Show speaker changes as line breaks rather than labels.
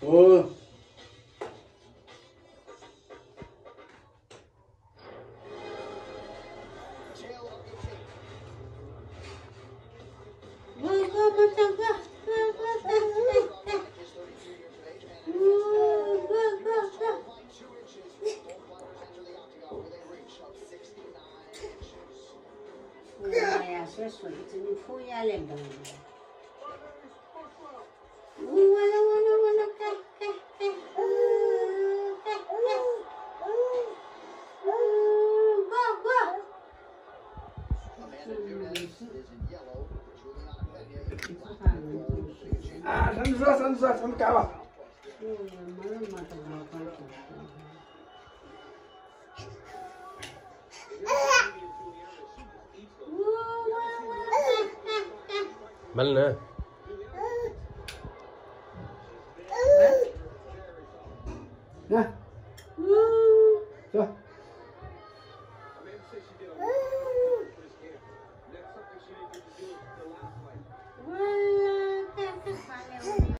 اوه
呀，说水真的吐眼泪了。
啊，上去上去干吧。
مالنا
ها